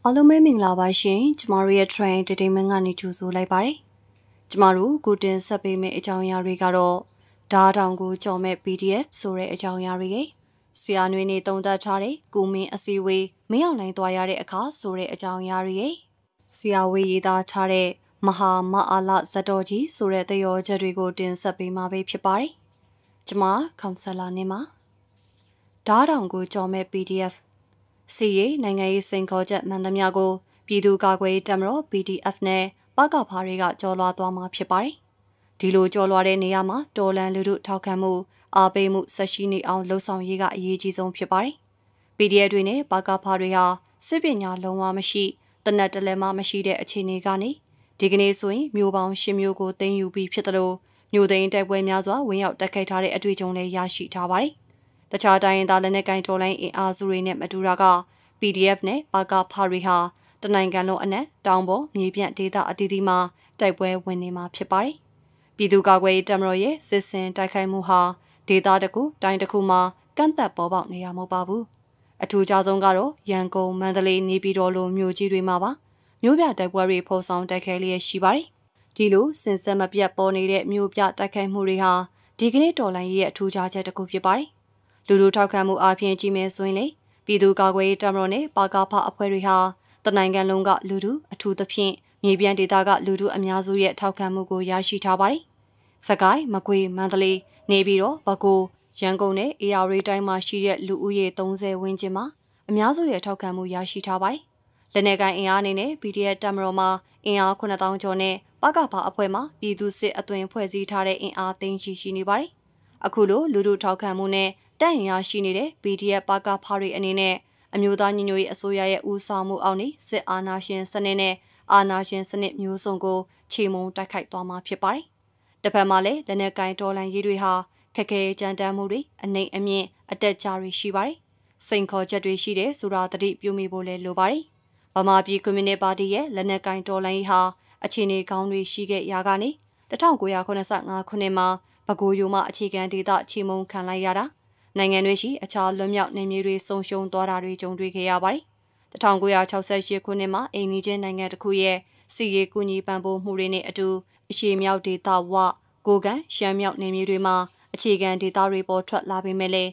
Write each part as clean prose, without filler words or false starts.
အားလုံးပဲမင်္ဂလာပါရှင်ကျမတို့ရဲ့ Trian တတိမင်းကနေကြိုဆိုလိုက်ပါတယ်ကျမတို့ကိုတင်ဆက်ပေးမယ့်အကြောင်းအရာတွေကတော့ဓာတ်တောင်ကိုကြော်မဲ့ PDF ဆိုတဲ့အကြောင်းအရာတွေဆရာနွေးနေတုံသက်ထားတဲ့ကိုမင်းအစီဝေးမင်းအောင်လိုင်းသွားရတဲ့အခါဆိုတဲ့အကြောင်းအရာတွေဆရာဝေးရေးသားထားတဲ့မဟာမအားလဇတ်တော်ကြီးဆိုတဲ့သရောချက်တွေကိုတင်ဆက်ပေးမှာပဲဖြစ်ပါတယ်ကျမခေါင်ဆလာနေမှာဓာတ်တောင်ကိုကြော်မဲ့ PDFစီရေးနိုင်ငံရေးစိန်ခေါ်ချက်မှန်သမျှကိုပြည်သူ့ကာကွယ်ရေးတပ်မတော် PDF နဲ့ပကဖားတွေကကြော်လွှားသွားမှာဖြစ်ပါတယ်။ဒီလိုကြော်လွှားတဲ့နေရာမှာတော်လန်လူထုထောက်ခံမှုအားပေးမှုဆက်ရှိနေအောင်လှုံ့ဆော်ရေးကအရေးကြီးဆုံးဖြစ်ပါတယ်။ PDF တွေနဲ့ပကဖားတွေဟာစစ်ပညာလုံးဝမရှိတနက်တလဲမှမရှိတဲ့အခြေအနေကနေဒီကနေ့ဆိုရင်မျိုးပေါင်း10မျိုးကိုသိမ်းယူပြီးဖြစ်သလိုမျိုးသိမ်းတိုက်ပွဲများစွာဝင်ရောက်တိုက်ခိုက်ထားတဲ့အတွေ့အကြုံလည်းရရှိထားပါတယ်။တခြားတိုင်းရင်းသားလက်နက်ကိုင်တော်လှန်အင်အားစုတွေနဲ့မတူတာက PDF နဲ့ပကဖားတွေဟာတနိုင်ငံလုံးအနက်တောင်ပေါ်မြေပြန့်ဒေသအသီးသီးမှာတိုက်ပွဲဝင်နေမှာဖြစ်ပါတယ်။ပြည်သူ့ကာကွယ်ရေးတပ်မတော်ရဲ့စစ်စင်တိုက်ခိုက်မှုဟာဒေသတစ်ခုတိုင်းတစ်ခုမှာကန့်သက်ပေါ်ပေါက်နေတာမဟုတ်ပါဘူး။အထူးခြားဆုံးကတော့ရန်ကုန်မန္တလေးနေပြည်တော်လိုမြို့ကြီးတွေမှာပါမြို့ပြတိုက်ပွဲတွေဖော်ဆောင်တိုက်ခိုက်လျက်ရှိပါတယ်။ဒီလိုစင်ဆက်မပြတ်ပေါ်နေတဲ့မြို့ပြတိုက်ခိုက်မှုတွေဟာဒီကနေ့တော်လှန်ရေးရဲ့အထူးခြားချက်တစ်ခုဖြစ်ပါတယ်။လူလူထောက်ခံမှုအပြင်ကြီးမဲဆိုရင်လေပြည်သူ့ကာကွယ်ရေးတပ်မတော်နဲ့ပကဖအဖွဲ့တွေဟာတနိုင်ငံလုံးကလူထုအထူးသဖြင့်မြေပြန့်ဒေသကလူထုအများစုရဲ့ထောက်ခံမှုကိုရရှိထားပါတယ်။စကိုင်းမကွေးမန္တလေးနေပြည်တော်ပဲခူးရန်ကုန်နဲ့အေရဝတီတိုင်းမှာရှိတဲ့လူဦးရေ30ဝန်းကျင်မှာအများစုရဲ့ထောက်ခံမှုရရှိထားပါတယ်။လက်နက်ကိုင်အင်အားအနေနဲ့ PDF တပ်မတော်မှာအင်အား9000ကျော်နဲ့ပကဖအဖွဲ့မှာပြည်သူစစ်အသွင်ဖွဲ့စည်းထားတဲ့အင်အားသိန်းရှိနေပါတယ်။အခုလိုလူထုထောက်ခံမှုနဲ့တပ်အင်အားရှိနေတဲ့ PDF ပကဖတွေအနေနဲ့အမျိုးသားညီညွတ်ရေးအစိုးရရဲ့ဦးဆောင်မှုအောက်နေစစ်အာဏာရှင်စနစ်နဲ့အာဏာရှင်စနစ်မျိုးစုံကိုချေမှုန်းတိုက်ခိုက်သွားမှာဖြစ်ပါတယ်။တစ်ဖက်မှာလည်းလက်နက်ကိုင်တော်လှန်ရေးတွေဟာခက်ခဲကြမ်းတမ်းမှုတွေအနှိမ်အမြင့်အတက်ကြတွေရှိပါတယ်။စိန်ခေါ်ချက်တွေရှိတဲ့ဆိုတာသတိပြုမိဖို့လည်းလိုပါတယ်။ဗမာပြည်ကွန်မြူနတီပါတီရဲ့လက်နက်ကိုင်တော်လှန်ရေးဟာအခြေအနေကောင်းတွေရှိခဲ့ရာကနေ1985ခုနှစ်မှာပဲခူးရိုးမှအခြေခံဒေသချေမှုန်းခံလိုက်ရတာနိုင်ငံတွေရှိအခြားလွတ်မြောက်နေမြေတွေဆုံးရှုံးသွားတာတွေကြုံတွေ့ခဲ့ရပါတယ်။1968ခုနှစ်မှာအိန္ဒိယနိုင်ငံတစ်ခုရဲ့စီရေးကူညီပံ့ပိုးမှုတွေနဲ့အတူအရှေ့မြောက်ဒေသဝကိုကန်ရှမ်းမြောက်နေမြေတွေမှာအခြေခံဒေသတွေပေါ်ထွက်လာပေမဲ့လည်း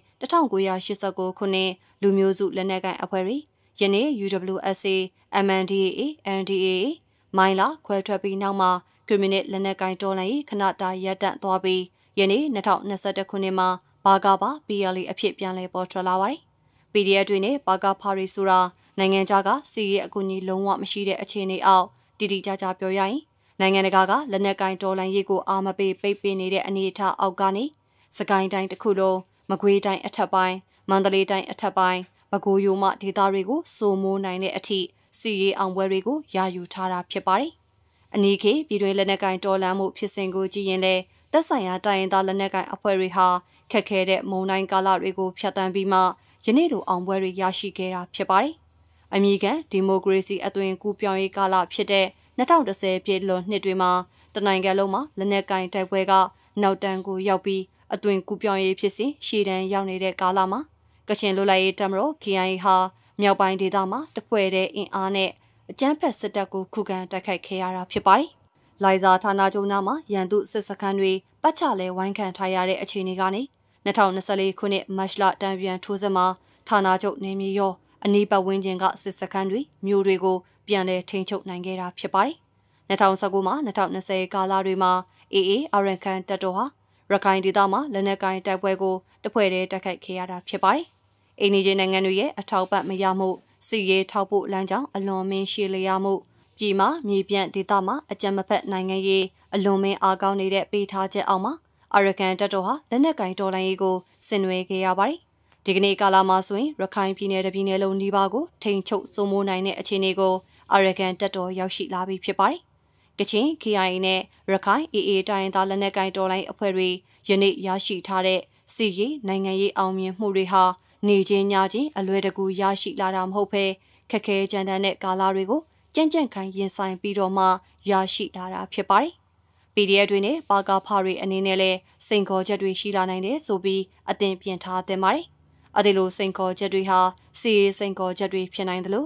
1989ခုနှစ်လူမျိုးစုလက်နက်ကိုင်အဖွဲ့တွေယနေ့ UWSA MNDAA NDAA မိုင်းလာခွဲထွက်ပြီးနောက်မှာကွန်မြူနတီလက်နက်ကိုင်တော်လှန်ရေးခဏတာရပ်တန့်သွားပြီးယနေ့2021ခုနှစ်မှာဘာကပါ PLA အဖြစ်ပြန်လည်ပေါ်ထွက်လာပါတယ်။ PDF တွေနဲ့ဘာကဖာရီဆိုတာနိုင်ငံခြားကစီးရဲအကူအညီလုံးဝမရှိတဲ့အခြေအနေအောက်တိတိကျကျပြောရရင်နိုင်ငံတကာကလက်နက်ကိုင်တော်လှန်ရေးကိုအာမပေးပိတ်ပင်နေတဲ့အနေအထားအောက်ကနေစကိုင်းတိုင်းတစ်ခုလုံးမကွေးတိုင်းအထက်ပိုင်းမန္တလေးတိုင်းအထက်ပိုင်းပဲခူးရိုးမှဒေသတွေကိုစိုးမိုးနိုင်တဲ့အထိစီးရဲအောင်ပွဲတွေကိုယာယူထားတာဖြစ်ပါတယ်။အနီးခေပြည်တွင်းလက်နက်ကိုင်တော်လှန်မှုဖြစ်စဉ်ကိုကြည့်ရင်လည်းသက်ဆိုင်ရာတိုင်းရင်းသားလက်နက်ကိုင်အဖွဲ့တွေဟာခက်ခဲတဲ့မုံတိုင်းကာလတွေကိုဖျက်ဆီးပြီးမှယနေ့လိုအောင်ပွဲတွေရရှိခဲ့တာဖြစ်ပါတယ်။အမေရိကန်ဒီမိုကရေစီအသွင်ကူးပြောင်းရေးကာလဖြစ်တဲ့2010ပြည့်လွန်နှစ်တွေမှာတနိုင်ငံလုံးမှာလက်နက်ကင်တိုက်ပွဲကနောက်တန်းကိုရောက်ပြီးအသွင်ကူးပြောင်းရေးဖြစ်စဉ်ရှေ့တန်းရောက်နေတဲ့ကာလမှာကချင်လွတ်လပ်ရေးတပ်မတော် KIA ဟာမြောက်ပိုင်းဒေသမှာတဖွဲ့တဲ့အင်အားနဲ့အကြမ်းဖက်စစ်တပ်ကိုခုခံတိုက်ခိုက်ခဲ့ရတာဖြစ်ပါတယ်။လိုင်ဇာဌာနချုပ်နာမှာရန်သူစစ်စခန်းတွေပတ်ချလဲဝိုင်းခံထားရတဲ့အခြေအနေကနေ2024ခုနှစ်မတ်လတန်ပြန်ထိုးစစ်မှာဌာနချုပ်နေမြေရောအနီးပတ်ဝန်းကျင်ကစစ်စခန်းတွေမြို့တွေကိုပြန်လည်ထိန်းချုပ်နိုင်ခဲ့တာဖြစ်ပါတယ်။2019မှ2020ကာလတွေမှာ AA အရန်ကန်တပ်တော်ဟာရခိုင်ဒေသမှာလက်နက်ကိုင်တိုက်ပွဲကိုတဖွဲ့တည်းတိုက်ခိုက်ခဲ့ရတာဖြစ်ပါတယ်။အိန္ဒိယနိုင်ငံတွေရဲ့အထောက်ပံ့မရမှုစီရေးထောက်ပို့လမ်းကြောင်းအလွန်မင်းရှည်လျားမှုပြည်မှာမြေပြန့်ဒေသမှာအကြမ်းမဖက်နိုင်ငံရေးအလွန်မင်းအားကောင်းနေတဲ့ပေးထားချက်အောက်မှာအရကန်တပ်တော်ဟာလက်နက်ကင်တော်လှန်ရေးကိုဆင်နွှဲခဲ့ရပါတယ်။ဒီကနေ့ကာလမှာဆိုရင်ရခိုင်ပြည်နယ်တစ်ပြည်နယ်လုံးနှီးပါးကိုထိန်းချုပ်စိုးမိုးနိုင်တဲ့အခြေအနေကိုအရကန်တပ်တော်ရောက်ရှိလာပြီဖြစ်ပါတယ်။ကချင် KIA နဲ့ရခိုင် AA တိုင်းရင်းသားလက်နက်ကင်တော်လှန်ရေးအဖွဲ့တွေယနေ့ရရှိထားတဲ့စီရေးနိုင်ငံရေးအောင်မြင်မှုတွေဟာနေချင်းညချင်းအလွယ်တကူရရှိလာတာမဟုတ်ဘဲခက်ခဲကြမ်းတမ်းတဲ့ကာလတွေကိုကြံ့ကြံ့ခိုင်ရင်ဆိုင်ပြီးတော့မှရရှိလာတာဖြစ်ပါတယ်။ PDF တွေနဲ့ပါကဖားတွေအနေနဲ့လည်းစိန်ခေါ်ချက်တွေရှိလာနိုင်တယ်ဆိုပြီးအသင်ပြင်ထားသင့်ပါတယ်။အဲဒီလိုစိန်ခေါ်ချက်တွေဟာစီရေးစိန်ခေါ်ချက်တွေဖြစ်နိုင်တယ်လို့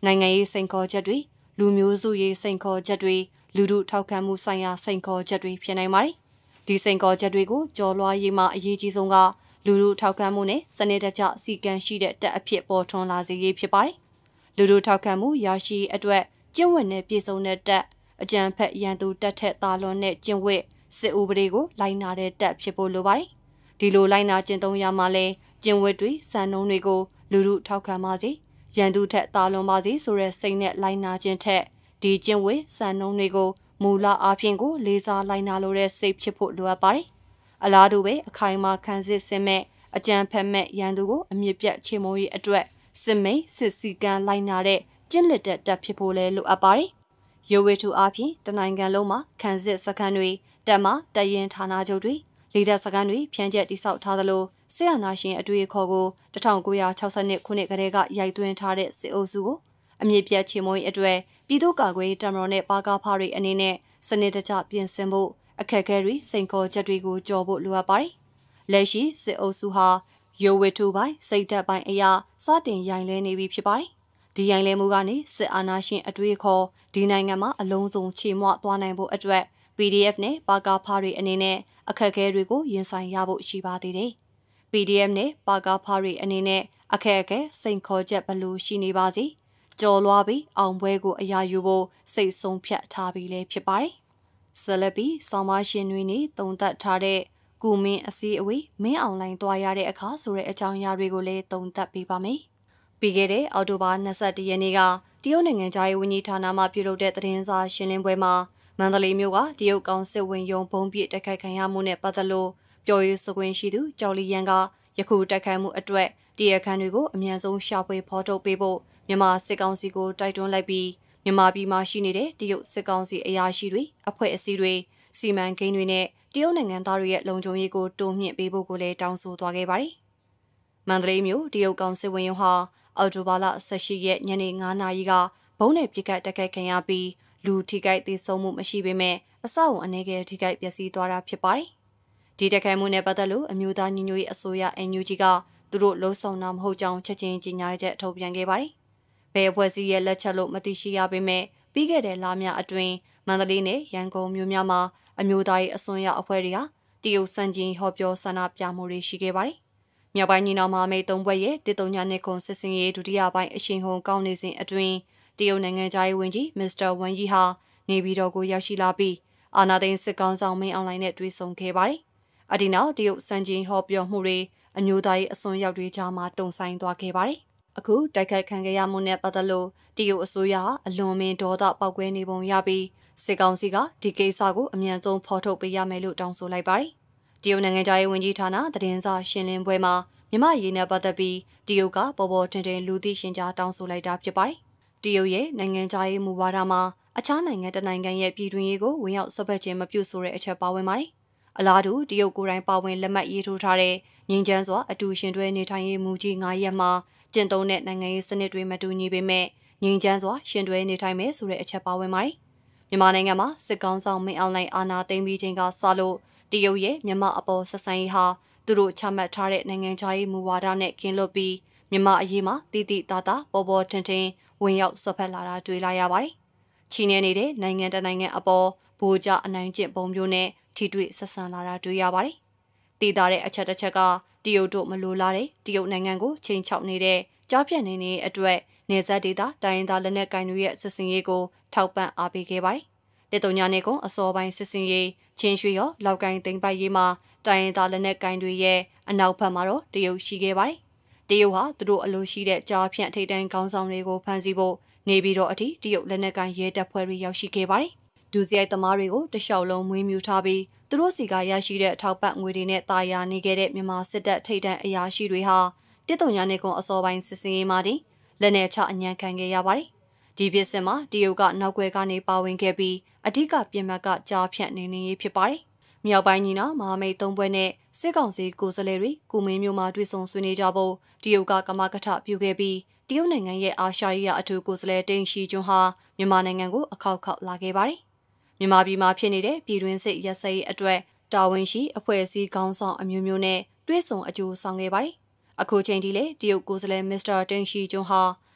နိုင်ငံရေးစိန်ခေါ်ချက်တွေလူမျိုးစုရေးစိန်ခေါ်ချက်တွေလူထုထောက်ခံမှုဆိုင်ရာစိန်ခေါ်ချက်တွေဖြစ်နိုင်ပါတယ်။ဒီစိန်ခေါ်ချက်တွေကိုကျော်လွှားရေးမှာအရေးကြီးဆုံးကလူထုထောက်ခံမှုနဲ့စနစ်တကျစီကံရှိတဲ့တပ်အဖြစ်ပေါ်ထွန်းလာစေရေးဖြစ်ပါတယ်။လူထုထောက်ခံမှုရရှိအတွက်ကျင့်ဝတ်နဲ့ပြည်စုံတဲ့တပ်အကြံဖက်ရန်သူတပ်ထက်သာလွန်တဲ့ကျင့်ဝတ်စစ်ဥပဒေကိုလိုက်နာတဲ့တပ်ဖြစ်ဖို့လိုပါတယ်။ဒီလိုလိုက်နာကျင့်သုံးရမှာလဲကျင့်ဝတ်တွေစံနှုန်းတွေကိုလူထုထောက်ခံပါစေရန်သူထက်သာလွန်ပါစေဆိုတဲ့စိတ်နဲ့လိုက်နာခြင်းထက်ဒီကျင့်ဝတ်စံနှုန်းတွေကိုမူလအားဖြင့်ကိုလေးစားလိုက်နာလိုတဲ့စိတ်ဖြစ်ဖို့လိုအပ်ပါတယ်။အလားတူပဲအခိုင်အမာခံစစ်စင်မဲ့အကြံဖက်မဲ့ရန်သူကိုအမြင့်ပြတ်ချေမှုရေးအတွက်စစ်မိန်စစ်စီကံလိုက်နာတဲ့ကျင့်လက်တဲ့တပ်ဖြစ်ဖို့လဲလိုအပ်ပါတယ်။ရုပ်ဝတ္ထုအားဖြင့်တနိုင်ငံလုံးမှာခံစစ်စခန်းတွေတပ်မတပ်ရင်ဌာနချုပ်တွေလေတပ်စခန်းတွေဖြန့်ကျက်တိစောက်ထားသလိုဆရာနာရှင်အတွေ့အခေါ်ကို1962ခုနှစ်ကတည်းကရိုက်သွင်းထားတဲ့စစ်အုပ်စုကိုအမြင့်ပြတ်ချေမှုရေးအတွက်ပြည်သူ့ကာကွယ်တပ်မတော်နဲ့ပါကားဖားတွေအနေနဲ့စနစ်တကျပြင်ဆင်ဖို့အခက်အခဲတွေစိန်ခေါ်ချက်တွေကိုကြော်ဖို့လိုအပ်ပါတယ်။လက်ရှိစစ်အုပ်စုဟာရုပ်ဝတ္ထုပိုင်းစိတ်ဓာတ်ပိုင်းအရာစတင်ရိုင်လဲနေပြီဖြစ်ပါတယ်။ဒီရိုင်လဲမှုကနေစစ်အာဏာရှင်အတွေ့အခေါ်ဒီနိုင်ငံမှာအလုံးစုံချေမွသွားနိုင်ဖို့အတွက် PDF နဲ့ပါကားဖားတွေအနေနဲ့အခက်အခဲတွေကိုရင်ဆိုင်ရဖို့ရှိပါသေးတယ်။ PDF နဲ့ပါကားဖားတွေအနေနဲ့အခက်အခဲစိန်ခေါ်ချက်ဘယ်လိုရှိနေပါစေကြော်လွှားပြီးအောင်ပွဲကိုအရာယူဖို့စိတ်ဆုံးဖြတ်ထားပြီးလဲဖြစ်ပါတယ်။ဆက်လက်ပြီးဆောင်းမရှင်တွေနဲ့တုံသက်ထားတဲ့ကုမင်းအစည်းအဝေးမင်းအောင်လိုင်းသွားရတဲ့အခါဆိုတဲ့အကြောင်းအရာတွေကိုလည်းတုံသက်ပေးပါမယ်။ပြီးခဲ့တဲ့အောက်တိုဘာ22ရက်နေ့ကတရုတ်နိုင်ငံသားရေးဝန်ကြီးဌာနမှပြုလုပ်တဲ့သတင်းစာရှင်းလင်းပွဲမှာမန္တလေးမြို့ကတရုတ်ကောင်စစ်ဝင်ရုံဘုံပြစ်တိုက်ခိုက်ခံရမှုနဲ့ပတ်သက်လို့ပြောရေးဆိုခွင့်ရှိသူကျော်လီရန်ကယခုတိုက်ခိုက်မှုအတွက်တရားခံတွေကိုအမြန်ဆုံးရှာဖွေဖော်ထုတ်ပေးဖို့မြန်မာစစ်ကောင်စီကိုတိုက်တွန်းလိုက်ပြီးမြန်မာပြည်မှာရှိနေတဲ့တရုတ်စစ်ကောင်စီအရာရှိတွေအဖွဲ့အစည်းတွေစီမံကိန်းတွေနဲ့တရုတ်နိုင်ငံသားတွေရဲ့လုံခြုံရေးကိုတိုးမြှင့်ပေးဖို့ကိုလည်းတောင်းဆိုသွားခဲ့ပါတယ်။မန္တလေးမြို့တရုတ်ကောင်စစ်ဝင်ရုံးဟာအော်တိုဘာလ18ရက်ညနေ9:00နာရီကဘုံနဲ့ပြစ်ခတ်တိုက်ခိုက်ခံရပြီးလူထိခိုက်သေဆုံးမှုမရှိပေမဲ့အဆောက်အုံအနေငယ်ထိခိုက်ပျက်စီးသွားတာဖြစ်ပါတယ်။ဒီတိုက်ခိုက်မှုနဲ့ပတ်သက်လို့အမျိုးသားညီညွတ်ရေးအစိုးရ NUG ကသူတို့လှုံ့ဆော်တာမဟုတ်ကြောင်းချက်ချင်းကြေညာချက်ထုတ်ပြန်ခဲ့ပါတယ်။ဘယ်အဖွဲ့အစည်းရဲ့လက်ချက်လို့မသိရှိရပေမဲ့ပြီးခဲ့တဲ့လများအတွင်းမန္တလေးနဲ့ရန်ကုန်မြို့များမှာအမျိုးသားရေးအစွန်းရောက်အဖွဲ့တွေဟာတရုတ်စံကျင်ဟောပြောဆန္ဒပြမှုတွေရှိခဲ့ပါတယ်။မြောက်ပိုင်းညီနောင်မဟာမိတ်၃ဘက်ရဲ့139ခုစစ်စင်ရေးဒုတိယပိုင်းအရှိန်ဟုန်ကောင်းနေစဉ်အတွင်းတရုတ်နိုင်ငံသားရေးဝန်ကြီးမစ္စတာဝမ်ယီဟာနေပြည်တော်ကိုရောက်ရှိလာပြီးအာဏာသိမ်းစစ်ကောင်ဆောင်မင်းအောင်လှိုင်နဲ့တွေ့ဆုံခဲ့ပါတယ်။အဒီနောက်တရုတ်စံကျင်ဟောပြောမှုတွေအမျိုးသားရေးအစွန်းရောက်တွေကြားမှာတုံဆိုင်သွားခဲ့ပါတယ်။အခုတိုက်ခိုက်ခံခဲ့ရမှုနဲ့ပတ်သက်လို့တရုတ်အစိုးရအလွန်မင်းဒေါသပောက်ကွဲနေပုံရပြီးစစ်ကောင်စီကဒီကိစ္စကိုအမြန်ဆုံးဖော်ထုတ်ပေးရမယ်လို့တောင်းဆိုလိုက်ပါတယ်။တရုတ်နိုင်ငံသားရေးဝန်ကြီးဌာနသတင်းစာရှင်းလင်းပွဲမှာမြန်မာရေးနဲ့ပတ်သက်ပြီးတရုတ်ကပေါ်ပေါ်ထင်ထင်လူသိရှင်ကြားတောင်းဆိုလိုက်တာဖြစ်ပါတယ်။တရုတ်ရဲ့နိုင်ငံသားရေးမူဝါဒမှာအခြားနိုင်ငံတစ်နိုင်ငံရဲ့ပြည်တွင်းရေးကိုဝင်ရောက်ဆွတ်ဖက်ခြင်းမပြုဆိုတဲ့အချက်ပါဝင်ပါတယ်။အလားတူတရုတ်ကိုယ်တိုင်ပါဝင်လက်မှတ်ရေးထိုးထားတဲ့ငြိမ်းချမ်းစွာအတူရှင်တွဲနေထိုင်ရေးမူကြီး9ရပ်မှာကျင့်သုံးတဲ့နိုင်ငံရေးစနစ်တွေမတူညီပေမဲ့ငြိမ်းချမ်းစွာရှင်တွဲနေထိုင်မယ်ဆိုတဲ့အချက်ပါဝင်ပါတယ်။မြန်မာနိုင်ငံမှာစစ်ကောင်ဆောင်မင်းအောင်လှိုင်အာဏာသိမ်းပြီးချိန်ကစလို့တရုတ်ရဲ့မြန်မာအပေါ်ဆက်ဆံရေးဟာသူတို့ချမှတ်ထားတဲ့နိုင်ငံခြားရေးမူဝါဒနဲ့ကင်းလွတ်ပြီးမြန်မာအရေးမှာတည်တည်တာတာပေါ်ပေါ်ထင်ထင်ဝင်ရောက်ဆွတ်ဖက်လာတာတွေ့လာရပါတယ်။ချီနေနေတဲ့နိုင်ငံတနိုင်ငံအပေါ်ဗိုလ်ကြအနိုင်ကျင့်ပုံမျိုးနဲ့ထိတွေ့ဆက်ဆံလာတာတွေ့ရပါတယ်။တည်တာတဲ့အချက်တစ်ချက်ကတရုတ်တို့မလိုလားတဲ့တရုတ်နိုင်ငံကိုချိန်ချောက်နေတဲ့ကြားပြန့်နေတဲ့အတွက်နေဆက်ဒေတာတိုင်းရင်းသားလက်နက်ကိုင်တွေရဲ့စစ်စင်ရေးကိုထောက်ပံ့အားပေးခဲ့ပါတယ်။ဒေတုံညာနေကုန်းအစောပိုင်းစစ်စင်ရေးချင်းရွှေရောလောက်ကိုင်းသိမ်းပိုက်ရေးမှာတိုင်းရင်းသားလက်နက်ကိုင်တွေရဲ့အနောက်ဘက်မှာတော့တရုတ်ရှိခဲ့ပါတယ်။တရုတ်ဟာသူတို့အလိုရှိတဲ့ကြားဖြန့်ထိပ်တန်းခေါင်းဆောင်တွေကိုဖမ်းဆီးဖို့နေပြီးတော့အထိတရုတ်လက်နက်ကိုင်ရဲတပ်ဖွဲ့တွေရောက်ရှိခဲ့ပါတယ်။ဒူစရိုက်သမားတွေကိုတလျှောက်လုံးမွေးမြူထားပြီးသူတို့စီကရရှိတဲ့အထောက်ပံ့ငွေတွေနဲ့တာယာနေခဲ့တဲ့မြန်မာစစ်တပ်ထိပ်တန်းအရာရှိတွေဟာတစ်တုံညာနေကုန်းအစောပိုင်းစစ်စင်ရေးမှာတင်လက်နယ်ချအညံခံခဲ့ရပါတယ်။ဒီဖြစ်စဉ်မှာတရုတ်ကနောက်ွယ်ကနေပါဝင်ခဲ့ပြီးအဓိကပြင်မှတ်ကကြားဖြန့်နေနေရေးဖြစ်ပါတယ်။မြောက်ပိုင်းညီနောင်မဟာမိတ်၃ဘွဲ့နဲ့စစ်ကောင်စီကိုယ်စားလှယ်တွေကုမင်းမျိုးမှာတွေ့ဆုံဆွေးနွေးကြဖို့တရုတ်ကကမကထပြုခဲ့ပြီးတရုတ်နိုင်ငံရဲ့အာရှရေးအထူးကိုယ်စားလှယ်တိန်ရှီကျွန်းဟာမြန်မာနိုင်ငံကိုအခောက်ခောက်လာခဲ့ပါတယ်။မြန်မာပြည်မှာဖြစ်နေတဲ့ပြည်တွင်းစစ်ရက်စက်ရေးအတွက်တာဝန်ရှိအဖွဲ့အစည်းခေါင်းဆောင်အမျိုးမျိုးနဲ့တွဲဆုံအကျိုးဆောင်ခဲ့ပါတယ်။အခုချိန်ထိလည်းတရုတ်ကိုယ်စားလှယ်မစ္စတာတိန်ရှီကျွန်းဟာ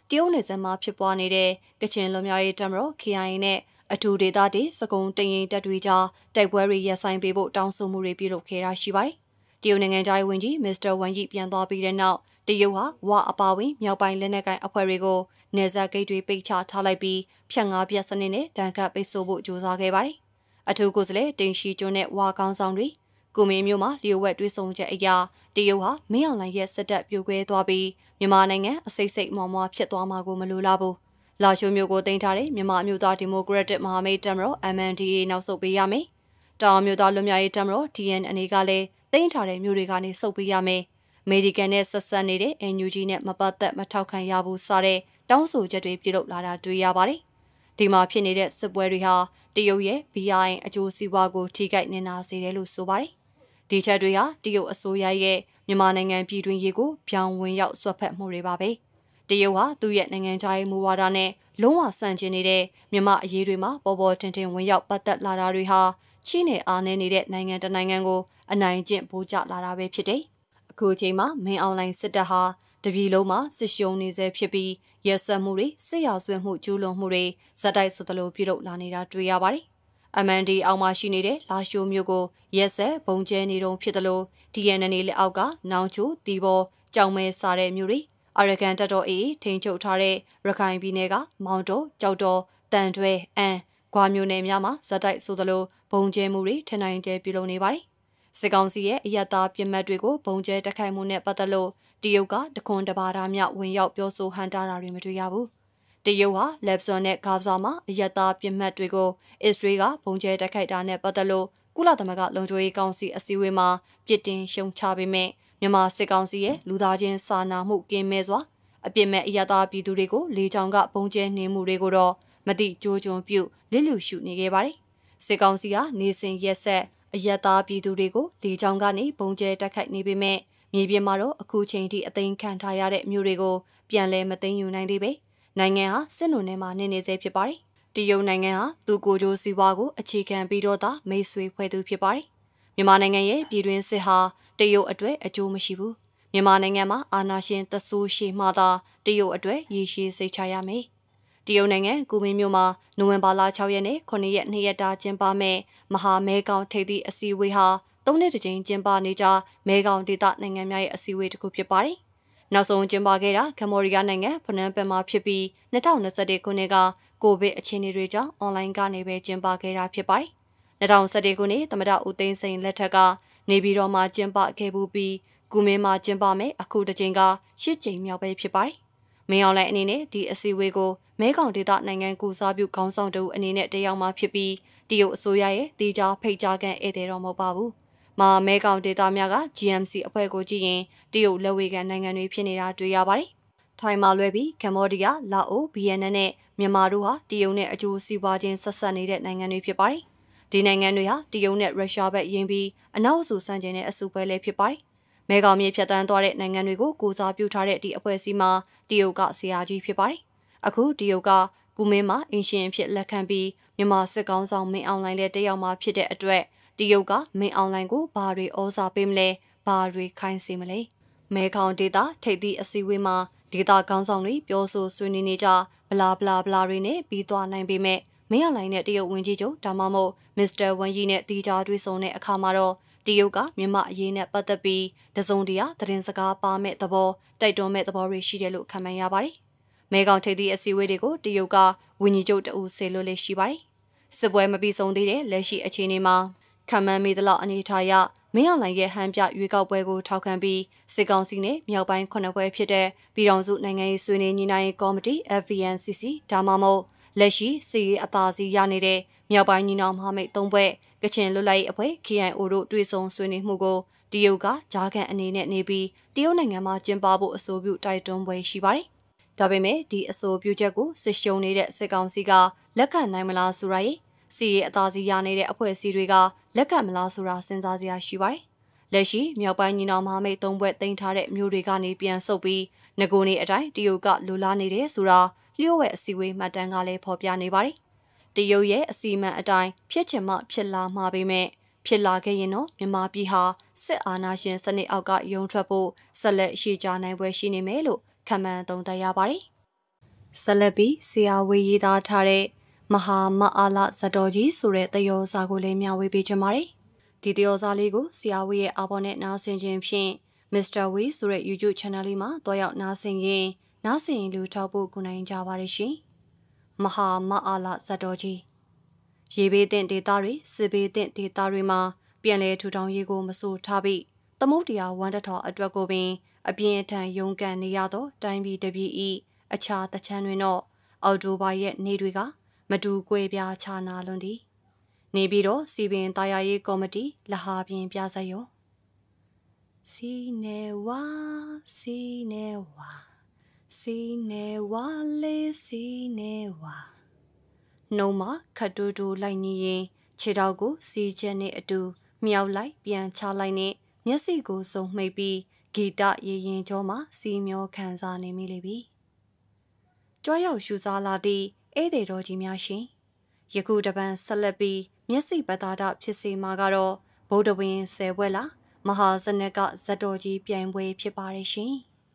တရုတ်နယ်စပ်မှာဖြစ်ပွားနေတဲ့ကချင်လွန်မြောက်ရေးတပ်မတော် KIA နဲ့အထူးဒေသတွေစကုံတရင်တပ်တွေကြားတိုက်ပွဲတွေရပ်ဆိုင်ပေးဖို့တောင်းဆိုမှုတွေပြုလုပ်ခဲ့တာရှိပါတယ်။တရုတ်နိုင်ငံသားဝန်ကြီးမစ္စတာဝမ်ယီပြန်သွားပြီးတဲ့နောက်တရုတ်ဟာဝအပါဝင်မြောက်ပိုင်းလက်နက်ကိုင်အဖွဲ့တွေကိုနယ်စပ်ဂိတ်တွေပိတ်ချထားလိုက်ပြီးဖြတ်ငါးပြတ်စနစ်နဲ့တန်ခတ်ပိတ်ဆို့ဖို့ကြိုးစားခဲ့ပါတယ်။အထူးကိုယ်စားလှယ်တင်ရှိကျွန်းနဲ့ဝါကောင်းဆောင်တွေကိုမင်းမျိုးမှာလျှို့ဝှက်တွေးဆောင်ချက်အရာတရုတ်ဟာမင်းအောင်လှိုင်ရဲ့စစ်တပ်ပြိုကွဲသွားပြီးမြန်မာနိုင်ငံအစိတ်စိတ်မွားမွားဖြစ်သွားမှာကိုမလိုလားဘူး။လာရှိုးမျိုးကိုတင်ထားတဲ့မြန်မာမျိုးသားဒီမိုကရက်တစ်မဟာမိတ်တပ်မတော် MNDAA နောက်ဆုတ်ပေးရမယ်။တောင်မျိုးသားလွတ်မြောက်ရေးတပ်မတော် TN အနေကလည်းတင်ထားတဲ့မျိုးတွေကနေဆုတ်ပေးရမယ်။အမေရိကန်နဲ့ဆက်ဆက်နေတဲ့ NUG နဲ့မပတ်သက်မထောက်ခံရဘူးစတဲ့တောင်းဆိုချက်တွေပြုလုပ်လာတာတွေ့ရပါတယ်။ဒီမှာဖြစ်နေတဲ့စစ်ပွဲတွေဟာတရုတ်ရဲ့ BRI အကျိုးစီးပွားကိုထိခိုက်နေတာစေတယ်လို့ဆိုပါတယ်။ဒီချက်တွေဟာတရုတ်အစိုးရရဲ့မြန်မာနိုင်ငံပြည်တွင်းရေးကိုပြောင်းဝင်ရောက်ဆွတ်ဖက်မှုတွေပါပဲ။တရုတ်ဟာသူ့ရဲ့နိုင်ငံခြားရေးမူဝါဒနဲ့လုံးဝဆန့်ကျင်နေတဲ့မြန်မာအရေးတွေမှာပေါ်ပေါ်ထင်ထင်ဝင်ရောက်ပတ်သက်လာတာတွေဟာချီးနဲ့အားနည်းနေတဲ့နိုင်ငံတနိုင်ငံကိုအနိုင်ကျင့်ပိုးကျလာတာပဲဖြစ်တယ်။အခုအချိန်မှာမင်းအောင်လှိုင်စစ်တပ်ဟာတပြည်လုံးမှာစစ်ရှုံနေဆဲဖြစ်ပြီးရက်စက်မှုတွေစစ်ရာဇဝတ်မှုကျူးလွန်မှုတွေဇက်တိုက်ဆိုသလိုပြုလုပ်လာနေတာတွေ့ရပါတယ်။ MND အောက်မှာရှိနေတဲ့လာရှိုးမျိုးကိုရက်စက်ဘုံကျဲနေတုံဖြစ်သလို TNN လက်အောက်ကနောင်ချိုတီဘောကြောင်မဲစားတဲ့မျိုးတွေအရကန်တပ်တော် AA ထိန်းချုပ်ထားတဲ့ရခိုင်ပြည်နယ်ကမောင်တောကြောက်တော်တန်တွဲအန်ဂွာမျိုးနယ်များမှာဇက်တိုက်ဆိုသလိုဘုံကျဲမှုတွေထင်နိုင်ကျဲပြုလုပ်နေပါတယ်။စစ်ကောင်စီရဲ့အယက်သားပြစ်မှတ်တွေကိုဘုံကျဲတိုက်ခိုက်မှုနဲ့ပတ်သက်လို့တရုတ်ကတခွန်တပါးသားမြဝင်ရောက်ပြောဆိုဟန်တာတာတွေမတွေ့ရဘူး။တရုတ်ဟာလက်ဆွန်နဲ့ဂါဇာမှာအယက်သားပြစ်မှတ်တွေကိုအစ္စရေးကဘုံကျဲတိုက်ခိုက်တာနဲ့ပတ်သက်လို့ကုလသမဂ္ဂလုံခြုံရေးကောင်စီအစည်းအဝေးမှာပြစ်တင်ရှုံချပေမဲ့မြန်မာစစ်ကောင်စီရဲ့လူသားချင်းစာနာမှုကင်းမဲ့စွာအပြစ်မဲ့အယက်သားပြည်သူတွေကိုလေကြောင်းကဘုံကျဲနေမှုတွေကိုတော့မတိကြိုးကြုံပြုလစ်လျူရှုနေခဲ့ပါတယ်။စစ်ကောင်စီကနေစဉ်ရက်ဆက်အယက်သားပြည်သူတွေကိုလေကြောင်းကနေဘုံကျဲတိုက်ခိုက်နေပေမဲ့မြေပြင်မှာတော့အခုချိန်ထိအသိမ်းခံထားရတဲ့မျိုးတွေကိုပြန်လဲမသိမ်းယူနိုင်သေးပဲနိုင်ငံဟာစစ်နုံထဲမှာနေဆဲဖြစ်ပါတယ်။တရုတ်နိုင်ငံဟာသူ့ကိုယ်ကျိုးစီးပွားကိုအခြေခံပြီးတော့သာမိတ်ဆွေဖွဲ့သူဖြစ်ပါတယ်။မြန်မာနိုင်ငံရဲ့ပြည်တွင်းစစ်ဟာတရုတ်အတွက်အကျိုးမရှိဘူး။မြန်မာနိုင်ငံမှာအာဏာရှင်တဆိုးရှိမှသာတရုတ်အတွက်ရည်ရှိစိတ်ချရမယ်။တရုတ်နိုင်ငံကူမင်းမြို့မှာနိုဝင်ဘာလ6ရက်နဲ့9ရက်2ရက်တာကျင်းပမဲ့မဟာမဲကောင်ထိပ်သီးအစည်းအဝေးဟာ3နှစ်တစ်ကြိမ်ကျင်းပနေကြမဲကောင်ဒေသနိုင်ငံများရဲ့အစည်းအဝေးတစ်ခုဖြစ်ပါတယ်။နောက်ဆုံးကျင်းပခဲ့တာကမ္ဘောဒီးယားနိုင်ငံဖနန်ပင်မှာဖြစ်ပြီး2021ခုနှစ်ကကိုဗစ်အခြေအနေတွေကြောင့်အွန်လိုင်းကနေပဲကျင်းပခဲ့တာဖြစ်ပါတယ်။2021ခုနှစ်သမ္မတဦးသိန်းစိန်လက်ထက်ကနေပြည်တော်မှာကျင်းပခဲ့ပြီးကူမင်းမှာကျင်းပမယ်အခုတစ်ကြိမ်က8ကြိမ်မြောက်ပဲဖြစ်ပါတယ်။မင်းအောင်လှိုင်အနေနဲ့ဒီအစည်းအဝေးကိုမဲကောင်ဒေသနိုင်ငံကူစားပြုခေါင်းဆောင်တူအနေနဲ့တက်ရောက်မှာဖြစ်ပြီးတရုတ်အစိုးရရဲ့တီကြားဖိတ်ကြားခံဧည့်သည်တော်မဟုတ်ပါဘူး။မာမဲကောင်ဒေသများက GMC အဖွဲ့ကိုကြည့်ရင်တရုတ်လက်ဝဲကန်နိုင်ငံတွေဖြစ်နေတာတွေ့ရပါတယ်။ထိုင်းမှာလွဲပြီးကမ္ဘောဒီးယား၊လာအို၊ဗီယက်နမ်နဲ့မြန်မာတို့ဟာတရုတ်နဲ့အကျိုးစီးပွားချင်းဆက်ဆက်နေတဲ့နိုင်ငံတွေဖြစ်ပါတယ်။ဒီနိုင်ငံတွေဟာတရုတ်နဲ့ရုရှားဘက်ယင်းပြီးအနောက်အဆူဆန့်ကျင်တဲ့အစုပွဲလည်းဖြစ်ပါတယ်။မဲကောင်မြေဖြတ်တန်းသွားတဲ့နိုင်ငံတွေကိုကိုစားပြုထားတဲ့ဒီအဖွဲ့အစည်းမှာတရုတ်ကဆရာကြီးဖြစ်ပါတယ်။အခုတရုတ်ကကူမင်းမှာအင်ရှင်ဖြစ်လက်ခံပြီးမြန်မာစစ်ကောင်ဆောင်မင်းအောင်လှိုင်လည်းတက်ရောက်မှာဖြစ်တဲ့အတွက်တရုတ်ကမင်းအောင်လှိုင်ကိုဘာတွေဩဇာပေးမလဲဘာတွေခိုင်းစေမလဲမဲခေါင်ဒေတာထိပ်သီးအစည်းအဝေးမှာဒေတာခေါင်းဆောင်တွေပြောဆိုဆွေးနွေးနေကြဘလာဘလာဘလာတွေနဲ့ပြီးသွားနိုင်ပေမဲ့မင်းအောင်လှိုင်နဲ့တရုတ်ဝန်ကြီးချုပ်ဒါမှမဟုတ်မစ္စတာဝမ်ယီနဲ့တီကြားတွေ့ဆုံတဲ့အခါမှာတော့တရုတ်ကမြန်မာအရေးနဲ့ပတ်သက်ပြီးတစုံတရာသတင်းစကားပါမဲ့သဘောတိုက်တွန်းမဲ့သဘောတွေရှိတယ်လို့ခန့်မှန်းရပါတယ်မဲကောင်ထိပ်သီးအစည်းအဝေးတွေကိုတရုတ်ကဝန်ကြီးချုပ်တအူဆေလို့လည်းရှိပါတယ်စစ်ပွဲမပြီးဆုံးသေးတဲ့လက်ရှိအခြေအနေမှာခံမှန်းမိသလောက်အနေထားရမင်းအောင်လှိုင်ရဲ့ဟန်ပြရွေးကောက်ပွဲကိုထောက်ခံပြီးစစ်ကောင်စီနဲ့မြောက်ပိုင်း9ဘွဲဖြစ်တဲ့ပြည်ထောင်စုနိုင်ငံရေးဆွေးနွေးညှိနှိုင်းရေးကော်မတီ FVNCC ဒါမှမဟုတ်လက်ရှိစီရေးအသာစီးရနေတဲ့မြောက်ပိုင်းညီနောင်မဟာမိတ်3ဘွဲကချင်လွတ်လပ်ရေးအဖွဲ့ KIO တို့တွေ့ဆုံဆွေးနွေးမှုကိုတရုတ်ကကြားခံအနေနဲ့နေပြီးတရုတ်နိုင်ငံမှာကျင်းပဖို့အဆိုပြုတိုက်တွန်းပွဲရှိပါတယ်။ဒါပေမဲ့ဒီအဆိုပြုချက်ကိုစစ်ရှုံနေတဲ့စစ်ကောင်စီကလက်ခံနိုင်မလားဆိုတာရဲ့စီရေးအသာစီးရနေတဲ့အဖွဲ့အစည်းတွေကလက်ခံမလားဆိုတာစဉ်းစားစရာရှိပါတယ်။လက်ရှိမြောက်ပိုင်းညီနောင်မဟာမိတ်3ဘွဲတင်ထားတဲ့မျိုးတွေကနေပြန်ဆုတ်ပြီးငကိုနေအတိုင်းတရုတ်ကလိုလားနေတယ်ဆိုတာလျှို့ဝှက်အစည်းအဝေးမှတ်တမ်းကလည်းဖော်ပြနေပါတယ်။တရုတ်ရဲ့အစီအမံအတိုင်းဖြစ်ချင်မှဖြစ်လာမှာပေမဲ့ဖြစ်လာခဲ့ရင်တော့မြန်မာပြည်ဟာစစ်အာဏာရှင်စနစ်အောက်ကယုံထွက်ဖို့ဆက်လက်ရှေ့ကြနိုင်ပွဲရှိနေမယ်လို့ခန့်မှန်းသုံးသပ်ရပါတယ်။ဆက်လက်ပြီးဆရာဝေရေးသားထားတဲ့မဟာမအားလဇတော်ကြီးဆိုတဲ့တယောစာကိုလည်းမျှဝေပေးချင်ပါတယ်ဒီတယောစာလေးကိုဆရာဝေရဲ့အာဘော်နဲ့နားဆင်ခြင်းဖြင့် Mr. Wee ဆိုတဲ့ YouTube channel လေးမှာတွားရောက်နားဆင်ရင်လူထောက်ဖို့ကူနိုင်ကြပါရရှင်မဟာမအားလဇတော်ကြီးရေဘေးသင့်ဒေသတွေစစ်ဘေးသင့်ဒေသတွေမှာပြန်လည်ထူထောင်ရေးကိုမဆိုထားပြီးသမုတ်တရားဝမ်းတထော်အတွက်ကိုပင်အပြင်းအထန်ရုန်းကန်နေရသောတိုင်းပြည်တစ်ပြည်၏အခြားတချမ်းတွင်တော့အော်တိုဘာရဲ့နေတွေကမတူကွဲပြားခြားနာလွန်သည်နေပြီးတော့စီပင်တာယာရေးကော်မတီလဟာပြင်ပြဆက်ရောစီနေဝါစီနေဝါစီနေဝါလေးစီနေဝါနှုံးမခတ်တူတူလိုက်နေရင်ခြေထောက်ကိုစီချက်နဲ့အတူမြောက်လိုက်ပြန်ချလိုက်နဲ့မျက်စိကိုစုံမှိတ်ပြီးဂီတရေရင်ကျော်မှာစီမျောခံစားနေမိလေပြီကြွားရောက်ရှူစားလာသည့်ဧည့်သည်တော်ကြီးများရှင်ယခုတပံဆက်လက်ပြီးမျက်စိပတာဒဖြစ်စေမှာကတော့ဗုဒ္ဓဝင်း10ဘွဲ့လားမဟာဇနကဇတ်တော်ကြီးပြိုင်ပွဲဖြစ်ပါတယ်ရှင်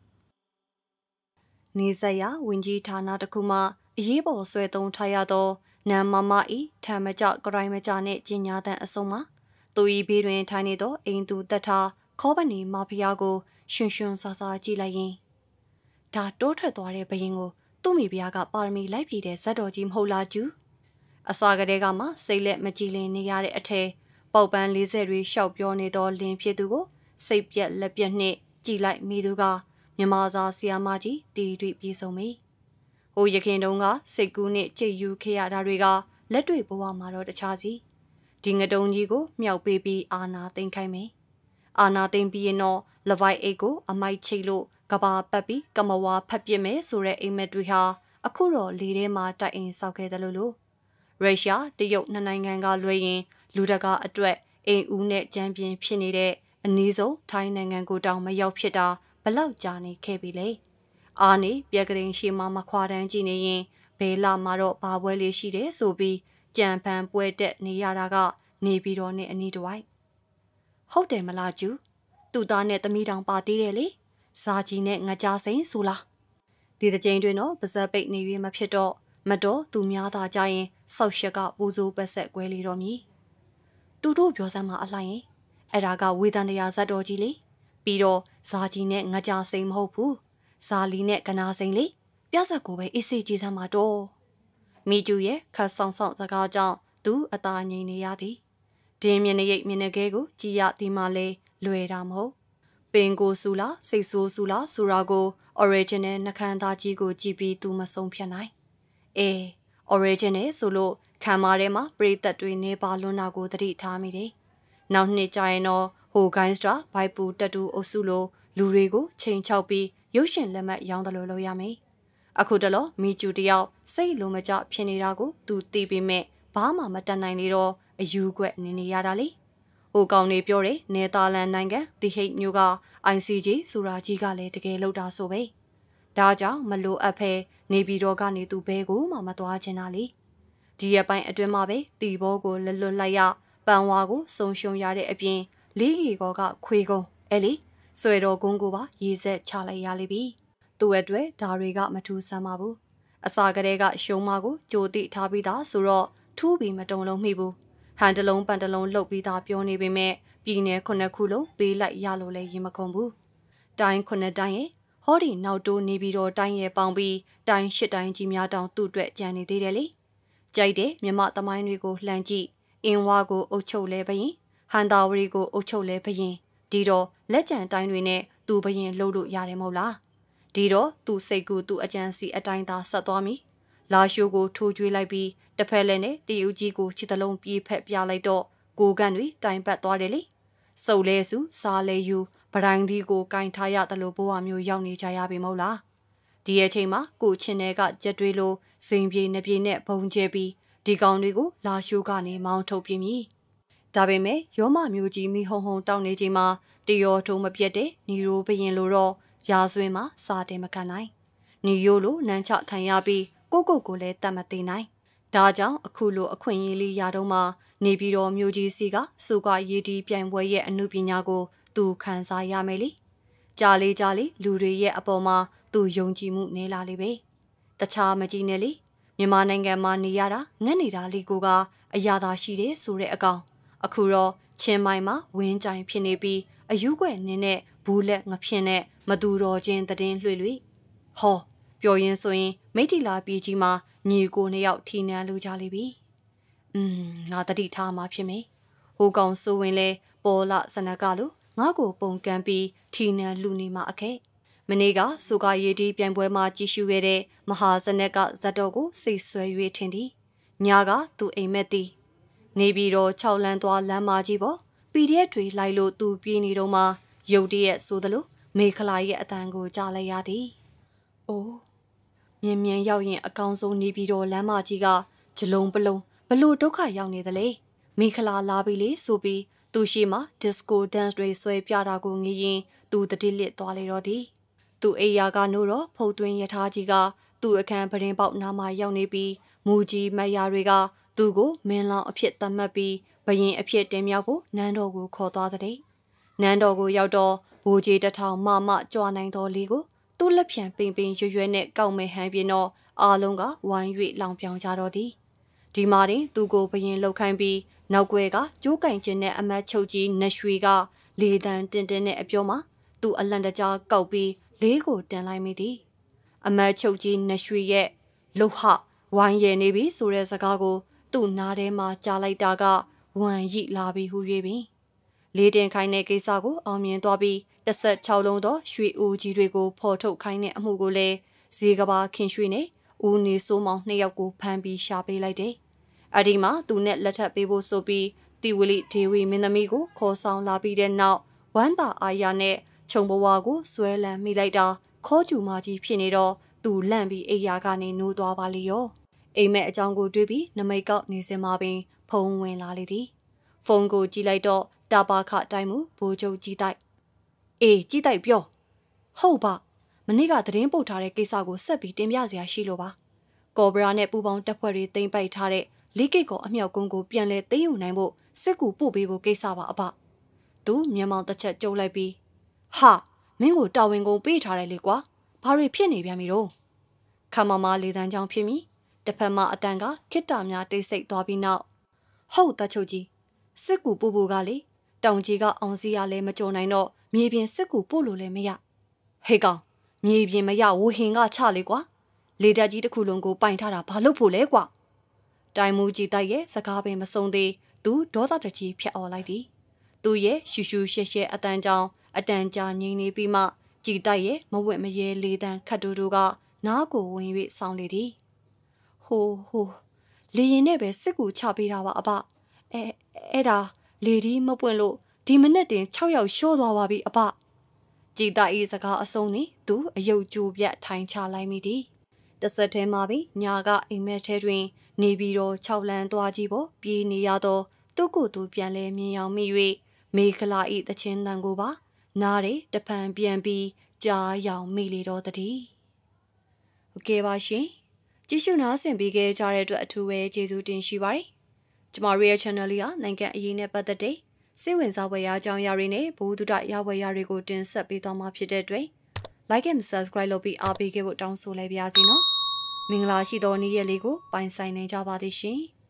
နေဆက်ရဝင်ကြီးဌာနတစ်ခုမှအရေးပေါ်ဆွဲသုံးထားရသောနမ်မမဤထံမကြကရိုင်းမကြနှင့်ကျင်ညာတဲ့အစုံမှာသူဤဘေးတွင်ထိုင်နေသောအိမ်သူတက်ထားခေါပနီမာဖီယာကိုရှင်ဆာဆာကြည့်လိုက်ရင်ဒါတိုးထွက်သွားတဲ့ဘရင်ကိုသူ့မိဖုရားကပါရမီလိုက်ပြည့်တဲ့ဇတ်တော်ကြီးမဟုတ်လားကျူအစာကလေးကမှစိတ်လက်မကြည်လင်နေရတဲ့အထက်ပေါက်ပန်း40တွေရှောက်ပြောနေသောလင်းဖြစ်သူကိုစိတ်ပြက်လက်ပြက်နှင့်ကြည်လိုက်မိသူကမြမစာဆီယာမကြီးတီတွေပြေဆုံးမိဟိုရခင်တုန်းကစိတ်ကူးနှင့်ကြိတ်ယူခဲ့ရတာတွေကလက်တွေ့ဘဝမှာတော့တခြားစီဒီငတုံကြီးကိုမြောက်ပေးပြီးအာနာသိမ့်ခိုင်းမယ်အာနာသိမ့်ပြီးရင်တော့လဝိုက်အိတ်ကိုအမိုက်ချိတ်လို့ကဘာပတ်ပြီးကမဝါဖက်ပစ်မယ်ဆိုတဲ့အိမ်မက်တွေဟာအခုတော့လေထဲမှာတိုက်အိမ်ဆောက်ခဲ့တယ်လို့ရုရှားတရုတ်နှစ်နိုင်ငံကလွှဲရင်လူတကာအတွက်အိမ်ဦးနဲ့ကြမ်းပြင်းဖြစ်နေတဲ့အနည်းဆုံးထိုင်းနိုင်ငံကိုတောင်မရောက်ဖြစ်တာဘလောက်ကြာနေခဲ့ပြီလေအာနေပြက်ကရင်ရှိမှမခွာတန်းကြည့်နေရင်ဘဲလာမှာတော့ဘာပွဲလေးရှိတယ်ဆိုပြီးကြံဖန်ပွဲတက်နေရတာကနေပြီးတော့နဲ့အနီးတစ်ဝိုက်ဟုတ်တယ်မလားကျူသူ့သားနဲ့သမီးတောင်ပါသေးတယ်လေဇာကြီးနဲ့ငကြစိန်ဆိုလားဒီတစ်ကြိမ်တွင်တော့ပါဇက်ပိတ်နေ၍မဖြစ်တော့မတော်သူများသာကြရင်ဆောက်ရှက်ကပူဇိုးပတ်ဆက်ကွဲလေတော့မည်တူတို့ပြောစမ်းမှာအလှိုင်းရင်အဲ့ဒါကဝေဒန်တရားဇတ်တော်ကြီးလေပြီးတော့ဇာကြီးနဲ့ငကြစိန်မဟုတ်ဘူးဇာလီနဲ့ကနာစိန်လေပြဆက်ကိုပဲအေးစေးကြည့်စမ်းမှာတော့မိကျူရဲ့ခတ်ဆောင်စကားကြောင့်သူအသာငြိမ်နေရသည်ဒင်းမျက်နှာရိပ်မျက်နှာခဲကိုကြည်ရသည်မှလဲလွယ်တာမဟုတ်ပင်ကိုဆူလားစိတ်ဆိုးဆူလားဆိုတာကို original နှခမ်းသားကြီးကိုကြည့်ပြီးသူမဆုံးဖြတ်နိုင်original ဆိုလို့ခံမာထဲမှာပရိသတ်တွေနေပါလွန်းတာကိုသတိထားမိတယ်နောက်နှစ်ကြာရင်တော့ဟိုဂိုင်းစတာဘိုက်ပူတက်တူအုပ်စုလိုလူတွေကိုချိန်ချောက်ပြီးရုပ်ရှင်လက်မှတ်ရောင်းတယ်လို့လုပ်ရမယ်အခုတလောမိကျူတယောက်စိတ်လုံးမကျဖြစ်နေတာကိုသူသိပေမဲ့ဘာမှမတတ်နိုင်လေတော့အယူကွက်နေရတာလေဟိုကောင်နေပြောတယ်နယ်သာလန်နိုင်ငံဒီဟိတ်မျိုးက ICJ ဆိုတာကြီးကလည်းတကယ်လောက်တာဆိုပဲဒါကြောင့်မလိုအပ်ဖဲနေပြည်တော်ကနေသူဘဲကိုမှမသွားချင်တာလေဒီရပိုင်းအတွင်းမှာပဲတီဘောကိုလွတ်လိုက်ရပန်ဝါကိုဆုံရှုံရတဲ့အပြင်လေးကြီးကောကခွေကုံအဲ့လေဆွဲတော်ကုန်းကိုပါရေဆက်ချလိုက်ရလိမ့်ပြီသူ့အတွက်ဒါတွေကမထူးဆန်းပါဘူးအစာကလေးကရှုံးမကိုကြိုတိထားပြီးသားဆိုတော့ထူးပြီးမတုံလုံးမိဘူးဟန်တလုံးပန်တလုံးလှုပ်ပြီးသားပြောနေပေမဲ့ပြည်နယ်9ခုလုံးပေးလိုက်ရလို့လည်းရင်မကုန်ဘူးတိုင်း9တိုင်းရဲ့ဟောဒီနောက်တိုးနေပြီးတော့တိုင်းရဲ့ပေါင်းပြီးတိုင်း10တိုင်းကြီးများတောင်သူ့အတွက်ကြံနေသေးတယ်လေကြိုက်တယ်မြမသမိုင်းတွေကိုလှမ်းကြည့်အင်းဝါကိုအုပ်ချုပ်လဲဘရင်ဟန်တာဝရီကိုအုပ်ချုပ်လဲဘရင်ဒီတော့လက်ကျန်တိုင်းတွေနဲ့သူဘရင်လှုပ်လို့ရတယ်မဟုတ်လားဒီတော့သူစိတ်ကူသူအကြံစီအတိုင်းသာဆက်သွားမိလာရှိုးကိုထိုးကျွေးလိုက်ပြီးတစ်ဖက်လည်းနဲ့တယူကြီးကိုခြေတလုံးပြေးဖက်ပြလိုက်တော့ကိုကန်တွေတိုင်ပတ်သွားတယ်လေစုပ်လဲစုစားလဲယူဗတိုင်းဒီကိုကင်ထားရတယ်လို့ဘဝမျိုးရောက်နေကြရပြီမဟုတ်လားဒီအချိန်မှာကိုချင်းတွေကရက်တွေလိုစိန်ပြေနှပြေနဲ့ဘုံကျဲပြီးဒီကောင်တွေကိုလာရှိုးကနေမောင်းထုတ်ပြင်းပြီဒါပေမဲ့ရောမမျိုးကြီးမိဟုံတောက်နေချိန်မှာတရောထုံမပြတ်တဲ့နီရိုးဘရင်လိုတော့ရာဆွေးမှာစာတင်မခံနိုင်နီယိုလိုနန်းချခံရပြီးကိုလည်းတတ်မသိနိုင်ဒါကြောင့်အခုလိုအခွင့်အရေးလေးရတော့မှနေပြီးတော့မျိုးကြီးစီကစုကရေးတီးပြိုင်ပွဲရဲ့အမှုပညာကိုသူခံစားရမယ်လေကြားလေးလူတွေရဲ့အပေါ်မှာသူယုံကြည်မှုနေလာလေပဲတခြားမကြီးနဲ့လေမြန်မာနိုင်ငံမှာနေရတာငတ်နေတာလေးကအရာသာရှိတယ်ဆိုတဲ့အကောင်အခုတော့ချင်းမိုင်မှာဝင်းကြိုင်ဖြစ်နေပြီးအယူကွက်နင်းနဲ့ဘူးလက်ငဖြစ်နဲ့မတူတော်ချင်းတည်င်းလွှေဟောပြောရင်းဆိုရင်မိထီလာပြည်ကြီးမှာညီကိုနှစ်ယောက်ထီနန်းလူကြလိမ့်ပြီငါတတိထားမှာဖြစ်မယ်ဟိုကောင်ဆိုဝင်လဲပေါ်လာစနကလိုငါကိုပုံကန်ပြီးထီနန်းလူနေမှာအခဲ့မနေ့ကစုကရည်ဒီပြန်ပွဲမှာကြီးရှုခဲ့တဲ့မဟာစနကဇတ်တော်ကိုစိတ်ဆွဲ၍ထင်သည်ညာကသူအိမ်မက်သည်နေပြီးတော့6လမ်းသွားလမ်းမကြီးပေါ် PDF တွေလိုက်လို့သူပြေးနေတော့မှရုတ်တရက်ဆိုသလိုမေခလာရဲ့အတန်ကိုကြားလိုက်ရသည်အိုးမြန်ရောက်ရင်အကောင်ဆုံးနေပြီးတော့လမ်းမကြီးကဂျလုံးပလုံးဘလို့ဒုက္ခရောက်နေသလဲမေခလာလာပြီလေဆိုပြီးသူရှိမှဒစ်ကိုဒန့်စ်တွေဆွဲပြတာကိုငေးရင်သူတတိလစ်သွားလေတော့သည်သူအိယာကနိုးတော့ဖုတ်သွင်းရထားကြီးကသူ့အခန်းပရင်ပေါက်နားမှာရောက်နေပြီးမူကြီးမယားတွေကသူ့ကိုမင်းလောင်အဖြစ်သတ်မှတ်ပြီးဘရင်အဖြစ်တင်မြောက်ဖို့နန်းတော်ကိုခေါ်သွားတဲ့နန်းတော်ကိုရောက်တော့ဘိုးကြီးတထောင်မကြွားနိုင်တော်လေးကိုသူ့လက်ဖြံပင်ရွရွနဲ့ကောက်မဲ့ဟန်ပြင်းတော့အားလုံးကဝိုင်း၍လောင်ပြောင်ကြတော့သည်ဒီမှာတင်သူ့ကိုဘရင်လှုပ်ခိုင်းပြီးနောက်ွယ်ကကျိုးကင်ခြင်းနဲ့အမတ်ချုပ်ကြီးနရွှေကလေတန်းတင်းနဲ့အပြောမှာသူ့အလန့်တကြားကောက်ပြီးလေးကိုတင်လိုက်မိသည်အမတ်ချုပ်ကြီးနရွှေရဲ့လှုပ်ဟဝိုင်းရည်နေပြီဆိုတဲ့စကားကိုသူ့နားထဲမှာကြားလိုက်တာကဝမ်ရိလာပြီးဟူ၍ပင်လေးတင်ခိုင်းတဲ့ကိစ္စကိုအောင်မြင်သွားပြီး16လုံးသောရွှေဦးကြီးတွေကိုဖော်ထုတ်ခိုင်းတဲ့အမှုကိုလည်းဇေကဘာခင်ရွှေနဲ့ဦးနေစိုးမောင်2ယောက်ကိုဖမ်းပြီးရှာပေးလိုက်တယ်။အဲဒီမှာသူနဲ့လက်ထပ်ပေးဖို့ဆိုပြီးတီဝလိဒေဝီမင်းသမီးကိုခေါ်ဆောင်လာပြီးတဲ့နောက်ဝမ်းသာအာရနဲ့ခြုံဘဝကိုဆွဲလန်းမိလိုက်တာခေါ်ကျူမကြီးဖြစ်နေတော့သူလန့်ပြီးအိယာကနေနိုးသွားပါလေရော။အိမ်မက်အကြောင်းကိုတွေးပြီးနမိတ်ကောက်နေစင်မှာပင်ဖုံးဝင်လာလေသည်။ဖုန်းကိုကြည့်လိုက်တော့တာပါခတိုင်းမှုဘိုးချုပ်ကြီးတိုက်အေးကြည့်တိုက်ပြောဟုတ်ပါမနေ့ကသတင်းပို့ထားတဲ့ကိစ္စကိုဆက်ပြီးတင်ပြစရာရှိလို့ပါကော်ဘရာနဲ့ပူပေါင်းတပ်ဖွဲ့တွေတင်ပိုက်ထားတဲ့လေးကိတ်ကောအမြောက်ကုန်းကိုပြန်လဲသိမ်းယူနိုင်ဖို့စစ်ကူပို့ပေးဖို့ကိစ္စပါအဖသူမြန်မာတစ်ချက်ကြုံလိုက်ပြီးဟာမင်းကိုတာဝန်ကုန်ပေးထားတယ်လေကွာဘာတွေဖြစ်နေပြန်ပြီတော့ခမမလေးတန်းချောင်းဖြစ်မိတစ်ဖက်မှာအတန်ကခိတ္တများတိတ်ဆိတ်သွားပြီးနောက်ဟုတ်တချုပ်ကြီးစစ်ကူပို့ဖို့ကလေတောင်ကြီးကအောင်စီရလဲမကြုံနိုင်တော့မြေပြင်စစ်ကူပို့လို့လည်းမရဟေးကောင်မြေပြင်မရဝဟင်ကချလေကွာလေတက်ကြီးတစ်ခုလုံးကိုပိုင်ထားတာဘာလို့ဖို့လဲကွာတိုင်မူကြီးတိုက်ရဲ့စကားပင်မဆုံးသေးသူဒေါသတကြီးဖြတ်အော်လိုက်သည်သူရဲ့ရှူရှူရှဲရှဲအတန်ကြောင်အတန်ကြာငိမ့်နေပြီးမှကြီးတိုက်ရဲ့မဝက်မရဲလေးတန်းခတ်တူတူကနားကိုဝင်၍ဆောင်းလေသည်ဟိုလေရင်နဲ့ပဲစစ်ကူချပေးတာပါအဖအဲ့ဒါလေဒီမပွင့်လို့ဒီမနေ့တင်6ယောက်ရှော့သွားပါပြီအဖကြည်တာဤစကားအဆုံးနဲ့သူအယုတ်ကျိုးပြတ်ထိုင်ချလိုက်မိသည်တဆက်ထဲမှာပဲညာကအိမ်မက်ထဲတွင်နေပြီးတော့6လန်းသွားကြည့်ဖို့ပြေးနေရတော့သူ့ကိုယ်သူပြန်လဲမြင်အောင်မိ၍မေခလာဤတချင်းတန်ကိုပါနားတယ်တဖန်ပြန်ပြီးကြားရောင်မိလေတော့တည်းโอเคပါရှင်ကြည့်ရှုနားဆင်ပေးခဲ့ကြတဲ့အတွက်အထူးပဲကျေးဇူးတင်ရှိပါတယ်ကျမတို့ရဲ့ channel လေးကနိုင်ငံအရေးနဲ့ပတ်သက်တဲ့စိတ်ဝင်စားဖွယ်ရာအကြောင်းအရာတွေနဲ့ဘုဒ္ဓရဝယ်ရာတွေကိုတင်ဆက်ပေးသွားမှာဖြစ်တဲ့အတွက် like and subscribe လုပ်ပြီးအားပေးခဲ့ဖို့တောင်းဆိုလိုက်ပါရစေနော်မင်္ဂလာရှိသောနေ့ရက်လေးကိုပိုင်ဆိုင်နိုင်ကြပါသည်ရှင်